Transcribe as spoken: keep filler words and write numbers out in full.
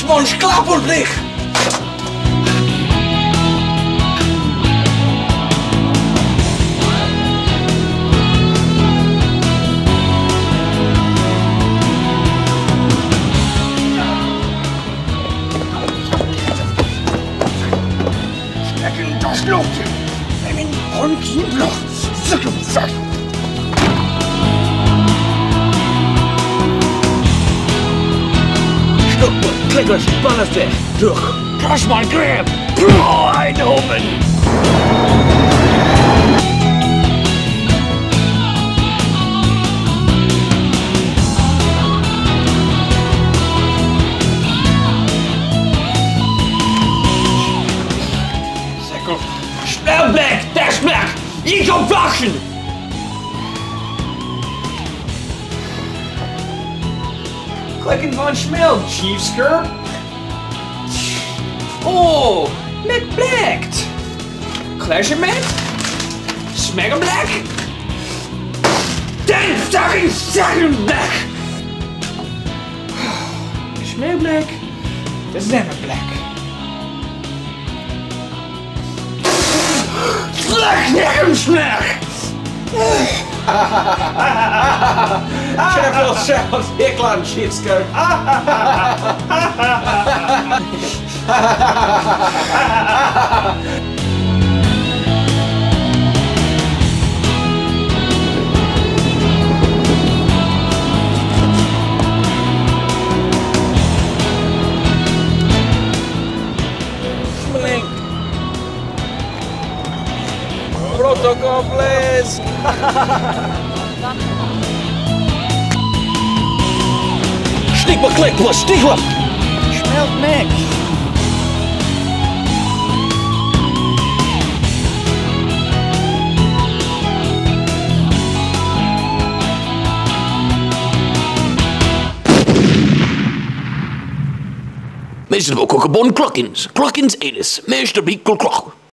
van sklapenlicht. Stecken das Luftje. Neem een hondje blog. Zuk hem vast. Klikkers, pannenveeg, terug. Plasman grab. Bro, Eindhoven. Sekkel. Spelblek, testblek. Ik op wachten. Klikken van smel, Chief Skirp. Oh, met blekt. Clash met. Smeggen black. Den fucking second black. Smell black. The never black. Black never smeg. Sheffield South, Hickland, Shitsko. Blink. Protocol, please. Stigma klik plus stigma. Smelt niks. Meester ook gewoon klokkins. Klokkins edes. Meester Biekel klok.